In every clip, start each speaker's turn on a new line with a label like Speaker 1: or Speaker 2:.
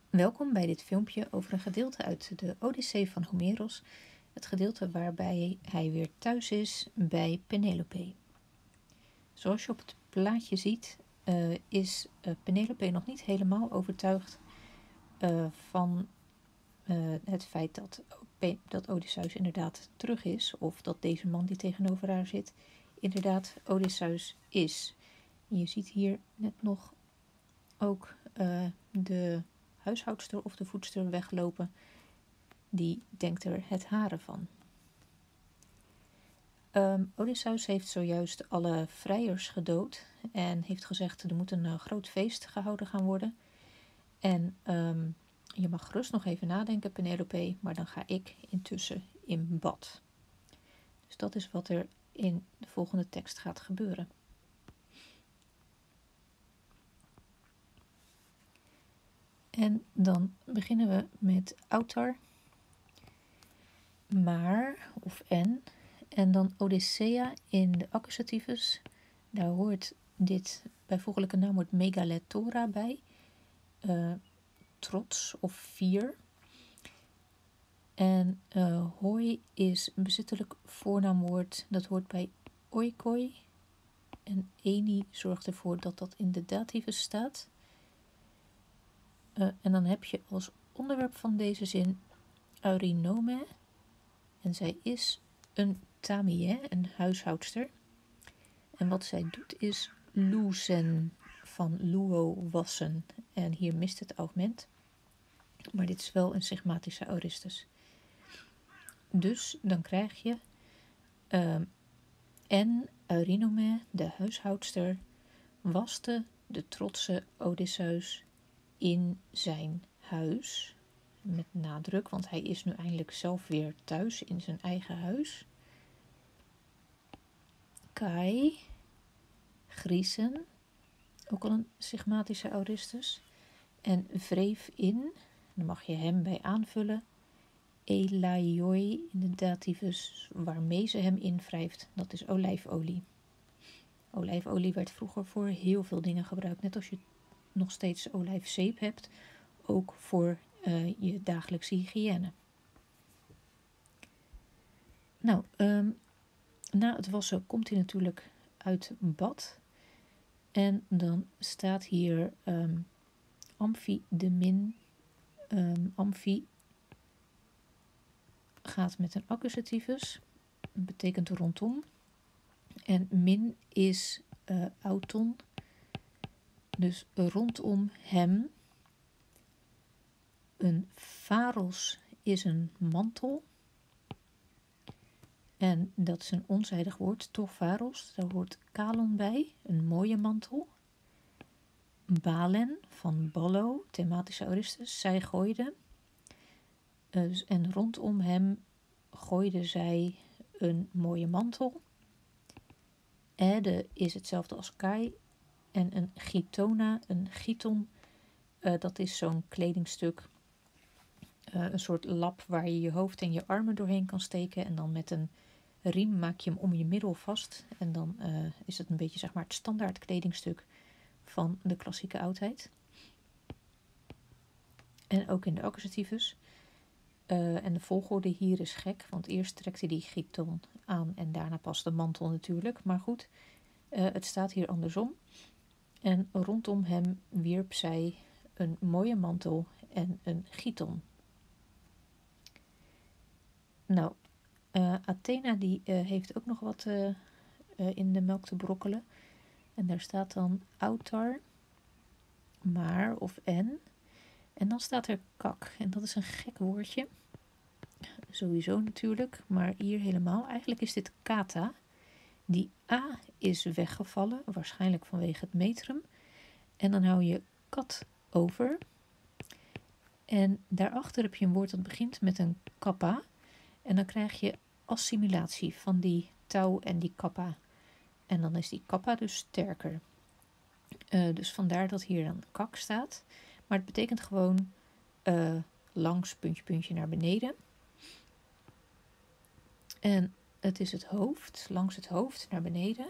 Speaker 1: Welkom bij dit filmpje over een gedeelte uit de Odyssee van Homeros, het gedeelte waarbij hij weer thuis is bij Penelope. Zoals je op het plaatje ziet, is Penelope nog niet helemaal overtuigd van het feit dat Odysseus inderdaad terug is, of dat deze man die tegenover haar zit inderdaad Odysseus is. En je ziet hier net nog ook de huishoudster of de voedster weglopen, die denkt er het hare van. Odysseus heeft zojuist alle vrijers gedood en heeft gezegd er moet een groot feest gehouden gaan worden. En je mag gerust nog even nadenken, Penelope, maar dan ga ik intussen in bad. Dus dat is wat er in de volgende tekst gaat gebeuren. En dan beginnen we met Autar, maar of en dan Odyssea in de accusativus. Daar hoort dit bijvoeglijke naamwoord megaletora bij, trots of fier. En hoi is een bezittelijk voornaamwoord, dat hoort bij oikoi. En eni zorgt ervoor dat dat in de dativus staat. En dan heb je als onderwerp van deze zin Eurynome. En zij is een tamie, een huishoudster. En wat zij doet is loesen, van luo wassen. En hier mist het augment. Maar dit is wel een sigmatische aoristus. Dus dan krijg je en Eurynome, de huishoudster, waste de trotse Odysseus in zijn huis. Met nadruk, want hij is nu eindelijk zelf weer thuis in zijn eigen huis. Kai, Griesen, ook al een sigmatische aoristus. En wreef in, dan mag je hem bij aanvullen, elaioi in de dativus, waarmee ze hem invrijft, dat is olijfolie. Olijfolie werd vroeger voor heel veel dingen gebruikt, net als je nog steeds olijfzeep hebt, ook voor je dagelijkse hygiëne. Nou, na het wassen komt hij natuurlijk uit bad. En dan staat hier amfi de min. Amfi gaat met een accusativus, betekent rondom. En min is auton, dus rondom hem. Een pharos is een mantel. En dat is een onzijdig woord, toch pharos, daar hoort kalon bij, een mooie mantel. Balen van ballo, thematische aoristus, zij gooide. En rondom hem gooide zij een mooie mantel. Ede is hetzelfde als kai. En een gitona, een giton, dat is zo'n kledingstuk. Een soort lap waar je je hoofd en je armen doorheen kan steken. En dan met een riem maak je hem om je middel vast. En dan is het een beetje zeg maar het standaard kledingstuk van de klassieke oudheid. En ook in de accusativus. En de volgorde hier is gek, want eerst trekt hij die giton aan en daarna pas de mantel natuurlijk. Maar goed, het staat hier andersom. En rondom hem wierp zij een mooie mantel en een giton. Nou, Athena die heeft ook nog wat in de melk te brokkelen. En daar staat dan autar, maar of en. En dan staat er kak. En dat is een gek woordje. Sowieso natuurlijk, maar hier helemaal. Eigenlijk is dit kata. Die a is weggevallen, waarschijnlijk vanwege het metrum. En dan hou je kat over. En daarachter heb je een woord dat begint met een kappa. En dan krijg je assimilatie van die tau en die kappa. En dan is die kappa dus sterker. Dus vandaar dat hier dan kak staat. Maar het betekent gewoon langs puntje naar beneden. En het is het hoofd, langs het hoofd naar beneden.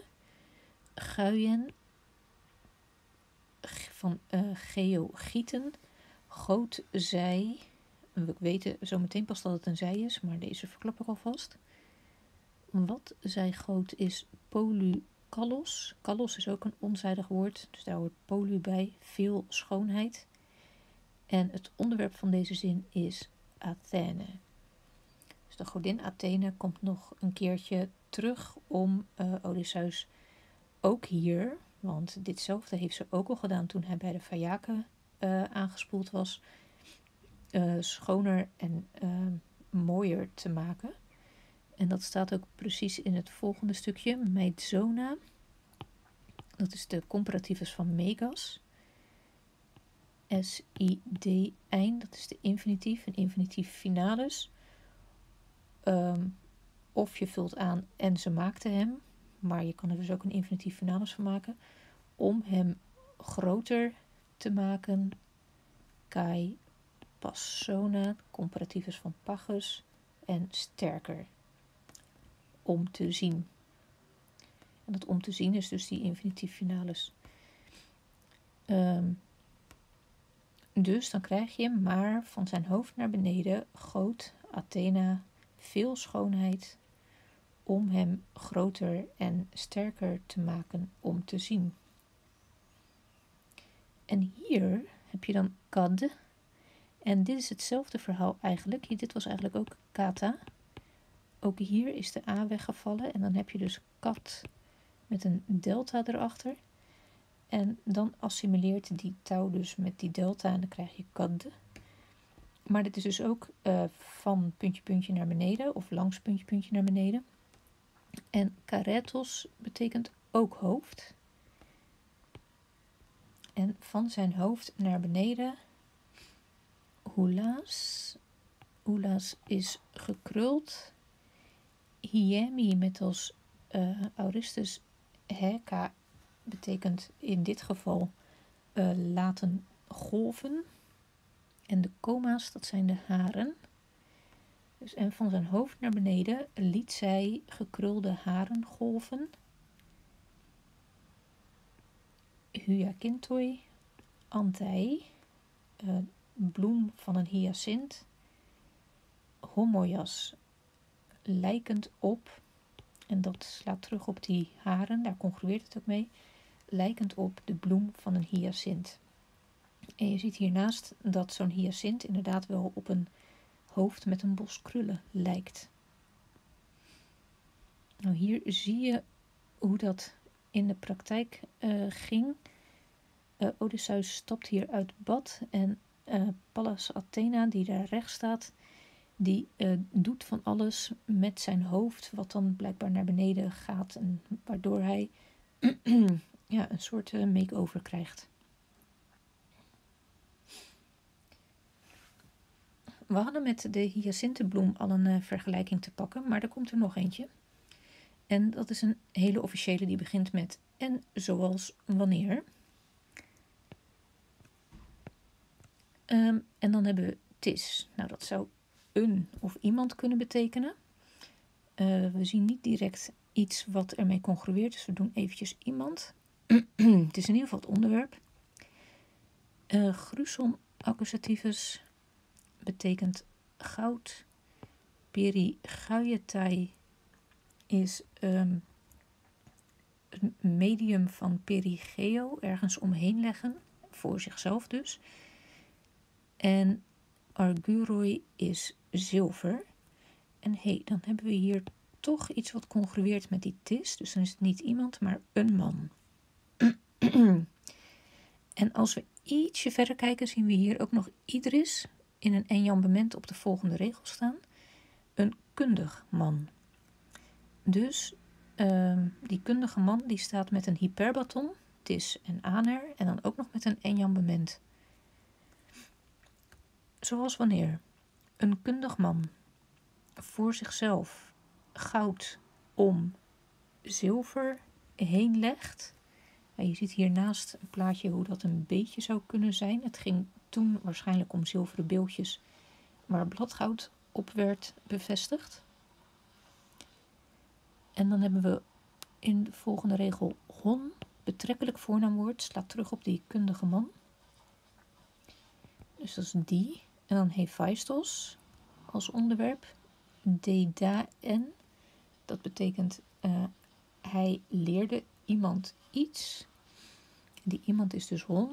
Speaker 1: Guien van geo gieten. goot zij, we weten zo meteen pas dat het een zij is, maar deze verklap ik alvast. Wat zij goot is polykallos. Kallos is ook een onzijdig woord, dus daar hoort poly bij, veel schoonheid. En het onderwerp van deze zin is Athene. Dus de godin Athene komt nog een keertje terug om Odysseus ook hier, want ditzelfde heeft ze ook al gedaan toen hij bij de Phaeaken aangespoeld was, schoner en mooier te maken. En dat staat ook precies in het volgende stukje, Meidzona. Dat is de comparativus van megas. S-I-D eind, dat is de infinitief, een infinitief finalis. Of je vult aan en ze maakte hem, maar je kan er dus ook een infinitief finalis van maken, om hem groter te maken. Kai passona, comparativus van pagus, en sterker, om te zien. En dat om te zien is dus die infinitief finalis. Dus dan krijg je, maar van zijn hoofd naar beneden goot Athena veel schoonheid om hem groter en sterker te maken om te zien. En hier heb je dan kad. En dit is hetzelfde verhaal eigenlijk. Dit was eigenlijk ook kata. Ook hier is de a weggevallen en dan heb je dus kat met een delta erachter. En dan assimileert die touw dus met die delta en dan krijg je kad. Maar dit is dus ook van puntje puntje naar beneden of langs puntje puntje naar beneden. En karetos betekent ook hoofd. En van zijn hoofd naar beneden, hulaas. Hulaas is gekruld. Hiemi met als aoristus heka betekent in dit geval laten golven. En de koma's, dat zijn de haren. Dus, en van zijn hoofd naar beneden liet zij gekrulde haren golven. Hyakintoi, antai, bloem van een hyacint. Homoias, lijkend op, en dat slaat terug op die haren, daar congrueert het ook mee, lijkend op de bloem van een hyacint. En je ziet hiernaast dat zo'n hyacint inderdaad wel op een hoofd met een bos krullen lijkt. Nou, hier zie je hoe dat in de praktijk ging. Odysseus stapt hier uit bad en Pallas Athena, die daar rechts staat, die doet van alles met zijn hoofd, wat dan blijkbaar naar beneden gaat en waardoor hij ja, een soort make-over krijgt. We hadden met de hyacintenbloem al een vergelijking te pakken, maar er komt er nog eentje. En dat is een hele officiële die begint met en zoals wanneer. En dan hebben we tis. Nou, dat zou een of iemand kunnen betekenen. We zien niet direct iets wat ermee congrueert, dus we doen eventjes iemand. Het is in ieder geval het onderwerp. Gruson accusativus betekent goud. Periguietai is een medium van perigeo, ergens omheen leggen, voor zichzelf dus. En arguroi is zilver. En dan hebben we hier toch iets wat congrueert met die tis. Dus dan is het niet iemand, maar een man. En als we ietsje verder kijken, zien we hier ook nog Idris in een enjambement op de volgende regel staan. Een kundig man. Dus die kundige man die staat met een hyperbaton, tis en aner, en dan ook nog met een enjambement. Zoals wanneer een kundig man voor zichzelf goud om zilver heen legt. Ja, je ziet hiernaast een plaatje hoe dat een beetje zou kunnen zijn. Het ging toen waarschijnlijk om zilveren beeldjes waar bladgoud op werd bevestigd. En dan hebben we in de volgende regel hon, betrekkelijk voornaamwoord, slaat terug op die kundige man. dus dat is die. En dan Hephaistos als onderwerp. Dedaen, dat betekent hij leerde iemand iets. Die iemand is dus Hon.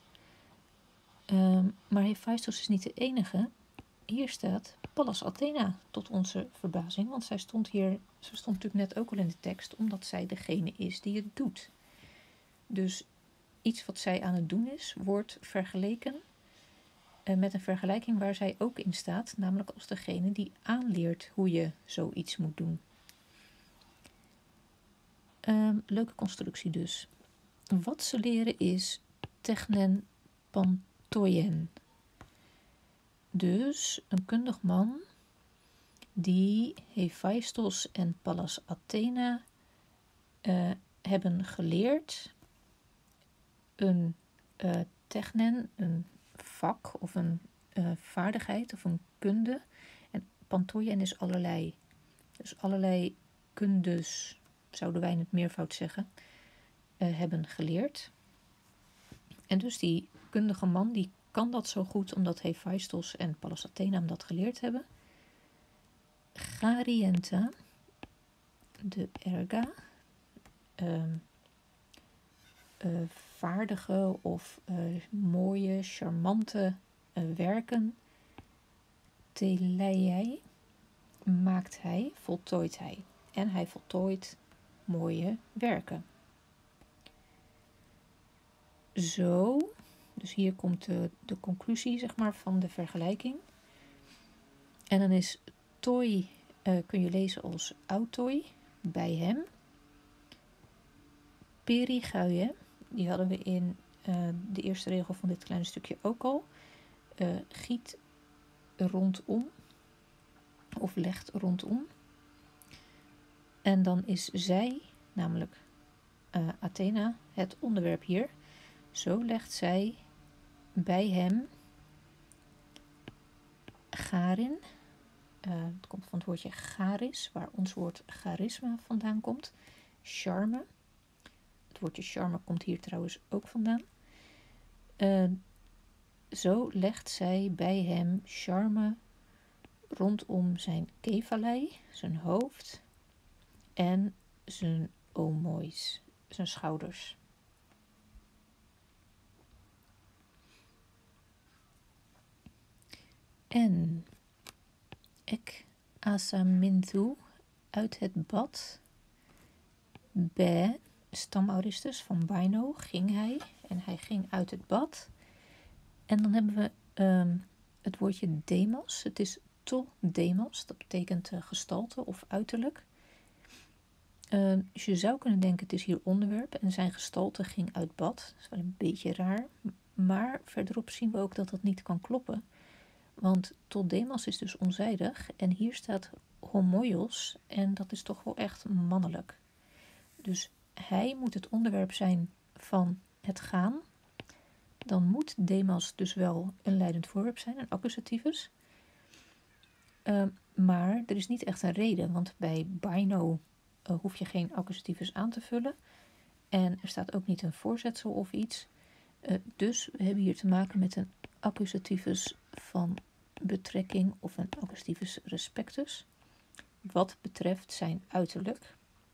Speaker 1: Maar Hephaistos is niet de enige. Hier staat Pallas Athena, tot onze verbazing. Want ze stond natuurlijk net ook al in de tekst, omdat zij degene is die het doet. Dus iets wat zij aan het doen is, wordt vergeleken met een vergelijking waar zij ook in staat. Namelijk als degene die aanleert hoe je zoiets moet doen. Leuke constructie dus. Wat ze leren is technen pantoien. Dus een kundig man die Hephaistos en Pallas Athena hebben geleerd een technen, een vak of een vaardigheid of een kunde. En pantoien is allerlei. Dus allerlei kundes, zouden wij in het meervoud zeggen, hebben geleerd. En dus die kundige man die kan dat zo goed omdat Hephaistos en Pallas Athena hem dat geleerd hebben. Garienta, de erga, vaardige of mooie, charmante werken. Teleiei maakt hij, voltooit hij. En hij voltooit mooie werken. Zo, dus hier komt de conclusie zeg maar, van de vergelijking. En dan is toi, kun je lezen als autoi, bij hem. Periguie, die hadden we in de eerste regel van dit kleine stukje ook al. Giet rondom, of legt rondom. En dan is zij, namelijk Athena, het onderwerp hier. Zo legt zij bij hem garin. Het komt van het woordje charis, waar ons woord charisma vandaan komt. Charme. Het woordje charme komt hier trouwens ook vandaan. Zo legt zij bij hem charme rondom zijn kephalei, zijn hoofd, en zijn omois, zijn schouders. En ek asaminthu, uit het bad, be, stamauristus van Baino, ging hij. En hij ging uit het bad. En dan hebben we het woordje demos. Het is to demos, dat betekent gestalte of uiterlijk. Dus je zou kunnen denken, het is hier onderwerp en zijn gestalte ging uit bad. Dat is wel een beetje raar. Maar verderop zien we ook dat dat niet kan kloppen. Want tot demos is dus onzijdig. En hier staat homoios. En dat is toch wel echt mannelijk. Dus hij moet het onderwerp zijn van het gaan. Dan moet demos dus wel een leidend voorwerp zijn, een accusativus. Maar er is niet echt een reden. Want bij Baino hoef je geen accusativus aan te vullen. En er staat ook niet een voorzetsel of iets. Dus we hebben hier te maken met een accusativus van betrekking of een accusativus respectus. Wat betreft zijn uiterlijk.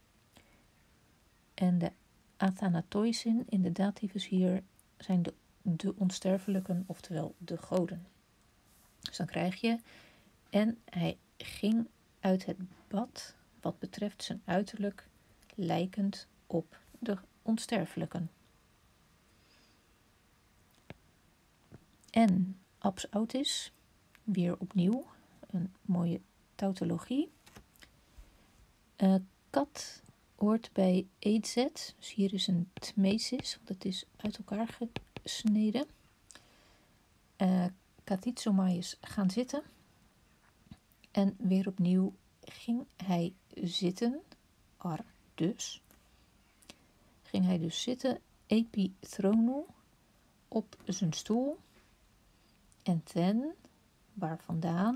Speaker 1: En de athanatoisin in de dativus hier zijn de onsterfelijken, oftewel de goden. Dus dan krijg je, en hij ging uit het bad, wat betreft zijn uiterlijk, lijkend op de onsterfelijken. En abs autis, weer opnieuw, een mooie tautologie. Kat hoort bij eetzet, dus hier is een tmesis, want het is uit elkaar gesneden. Katitsomai gaan zitten. En weer opnieuw ging hij zitten, dus. Ging hij dus zitten, epithronu, op zijn stoel. En ten, waar vandaan?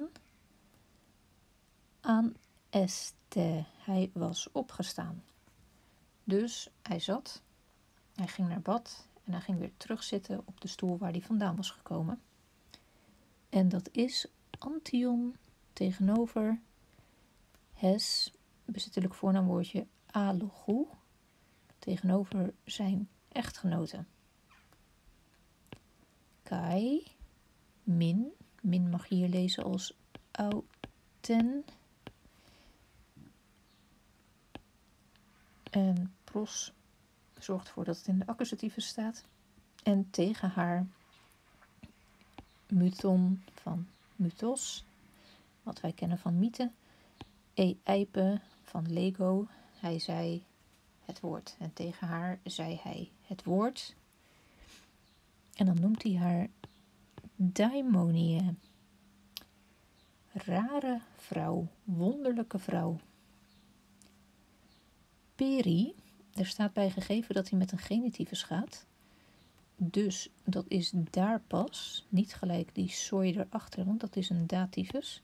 Speaker 1: Aan este, hij was opgestaan. Dus hij zat, hij ging naar bad en hij ging weer terugzitten op de stoel waar hij vandaan was gekomen. En dat is Antion tegenover hes, bezittelijk voornaamwoordje, alogu, tegenover zijn echtgenote. Kai, min mag je hier lezen als auten. En pros zorgt ervoor dat het in de accusatieve staat. En tegen haar muton van mythos, wat wij kennen van mythe. Eipe van Lego, hij zei het woord. En tegen haar zei hij het woord. En dan noemt hij haar daimonie. Rare vrouw, wonderlijke vrouw. Peri, er staat bij gegeven dat hij met een genitivus gaat. Dus dat is daar pas, niet gelijk die sooi erachter, want dat is een dativus.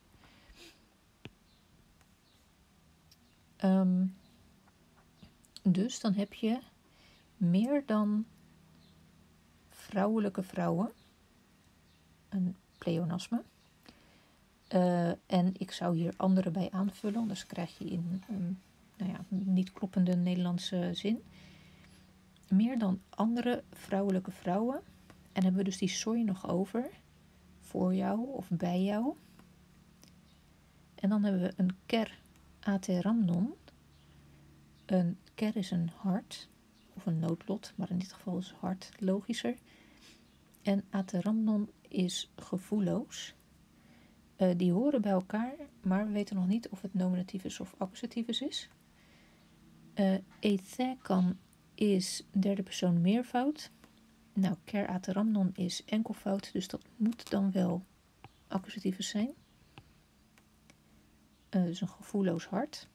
Speaker 1: Dus dan heb je meer dan vrouwelijke vrouwen, een pleonasme. En ik zou hier andere bij aanvullen, anders krijg je in een niet kloppende Nederlandse zin. Meer dan andere vrouwelijke vrouwen. En hebben we dus die sooi nog over. Voor jou of bij jou. En dan hebben we een ker ateramnon. Een ker is een hart. Of een noodlot. Maar in dit geval is hart logischer. En ateramnon is gevoelloos. Die horen bij elkaar. Maar we weten nog niet of het nominativus of accusativus is. Ethekan is derde persoon meervoud. Nou, ker ateramnon is enkelvoud, dus dat moet dan wel accusativus zijn. Dus een gevoelloos hart.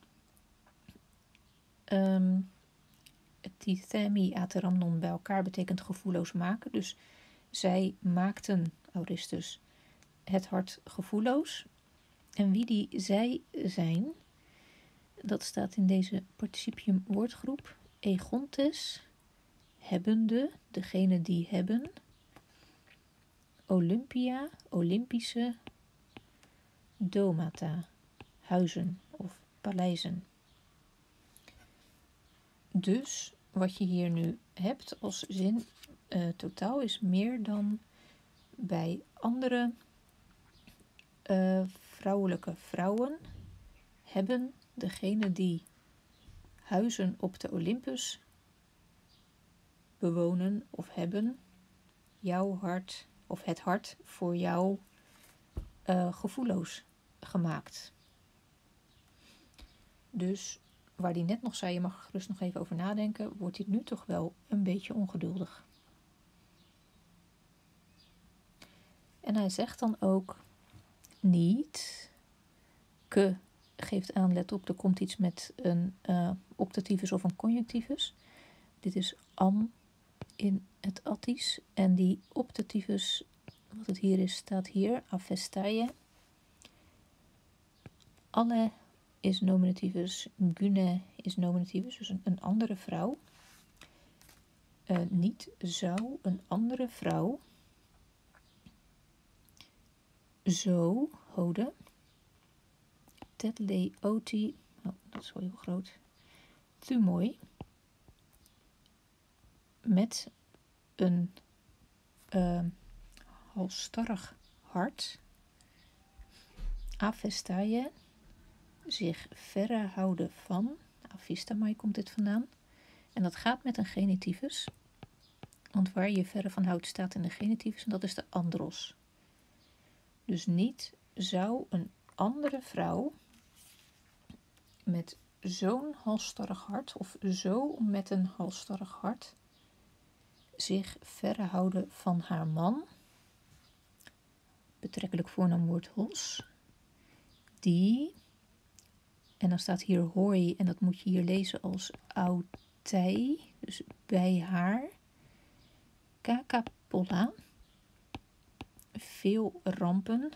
Speaker 1: Tithemi ateramnon bij elkaar betekent gevoelloos maken. Dus zij maakten, Auristus, het hart gevoelloos. En wie die zij zijn, dat staat in deze participium woordgroep. Egontes, hebbende, degene die hebben. Olympia, Olympische. Domata, huizen of paleizen. Dus wat je hier nu hebt als zin totaal is meer dan bij andere vrouwelijke vrouwen hebben degene die huizen op de Olympus bewonen of hebben jouw hart of het hart voor jou gevoelloos gemaakt. Dus waar die net nog zei, je mag er gerust nog even over nadenken, wordt dit nu toch wel een beetje ongeduldig. En hij zegt dan ook niet, ke geeft aan, let op, er komt iets met een optativus of een conjunctivus. Dit is am in het Attisch. En die optativus, wat het hier is, staat hier, avestaie. Alle is nominativus, gune is nominativus, dus een andere vrouw. Niet zou een andere vrouw zo, hode, tetle oti, oh, dat is wel heel groot, te mooi, met een halsstarrig hart, avestaie, zich verre houden van, avistamai komt dit vandaan, en dat gaat met een genitivus, want waar je verre van houdt staat in de genitivus en dat is de andros. Dus niet zou een andere vrouw met zo'n halsstarrig hart of zo met een halsstarrig hart zich verre houden van haar man, betrekkelijk voornaamwoord hos, die, en dan staat hier hoi en dat moet je hier lezen als autei, dus bij haar, kakapolla, veel rampen,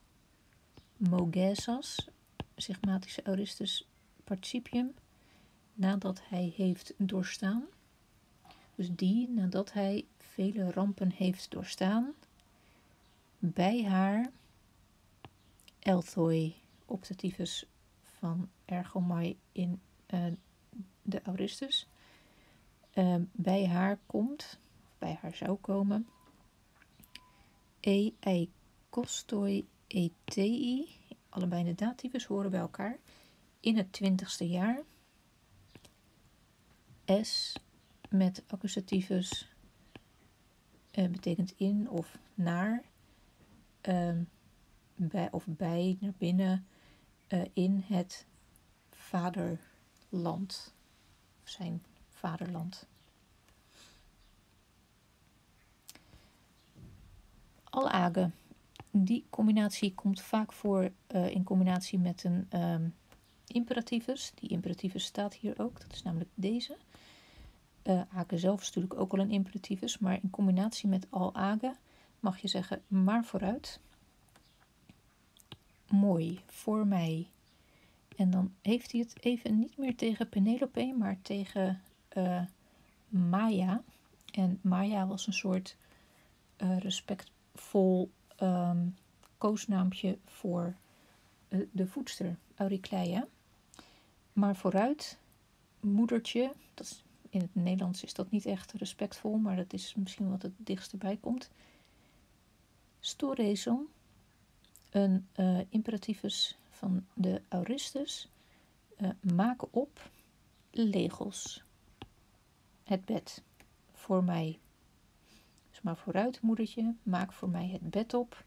Speaker 1: mogesas, sigmatische aoristus participium, nadat hij heeft doorstaan. Dus die, nadat hij vele rampen heeft doorstaan, bij haar elthoi, optatiefus van ergomai in de aoristus. Bij haar komt, of bij haar zou komen, ei kostoi etei, allebei de dativus horen bij elkaar, in het 20ste jaar. S met accusativus betekent in of naar, bij of bij, naar binnen, in het vaderland, of zijn vaderland. Alage. Die combinatie komt vaak voor in combinatie met een imperativus. Die imperativus staat hier ook, dat is namelijk deze. Age zelf is natuurlijk ook al een imperativus, maar in combinatie met alage mag je zeggen maar vooruit. Mooi, voor mij. En dan heeft hij het even niet meer tegen Penelope, maar tegen Maya. En Maya was een soort respectvol koosnaampje voor de voedster, Eurykleia. Maar vooruit, moedertje, dat is, in het Nederlands is dat niet echt respectvol, maar dat is misschien wat het dichtst bij komt. Storeson, een imperativus van de aoristus, maken op legos, het bed, voor mij. Dus maar vooruit, moedertje, maak voor mij het bed op.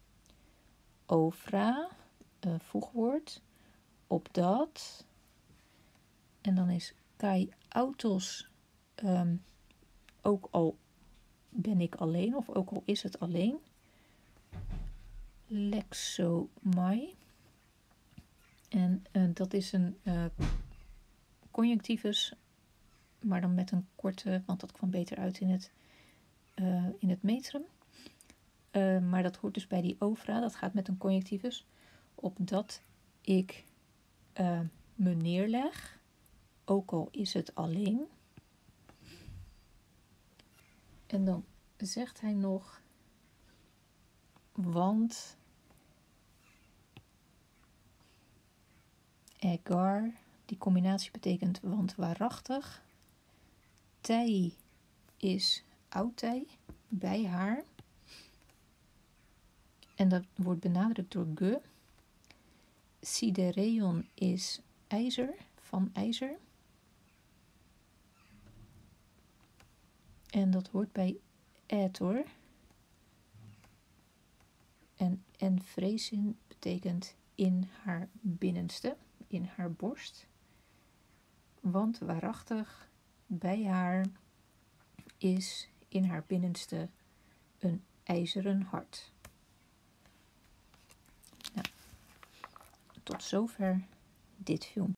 Speaker 1: Ofra, voegwoord, op dat. En dan is kai autos, ook al ben ik alleen, of ook al is het alleen. Lexomai. En dat is een conjunctivus, maar dan met een korte, want dat kwam beter uit in het metrum. Maar dat hoort dus bij die ofra, dat gaat met een conjunctivus. Opdat ik me neerleg, ook al is het alleen. En dan zegt hij nog, want egar, die combinatie betekent want waarachtig. Tij is oudtij, bij haar. En dat wordt benadrukt door ge. Sidereon is ijzer, van ijzer. En dat hoort bij etor. En vresin betekent in haar binnenste, in haar borst. Want waarachtig, bij haar is in haar binnenste een ijzeren hart. Nou, tot zover dit filmpje.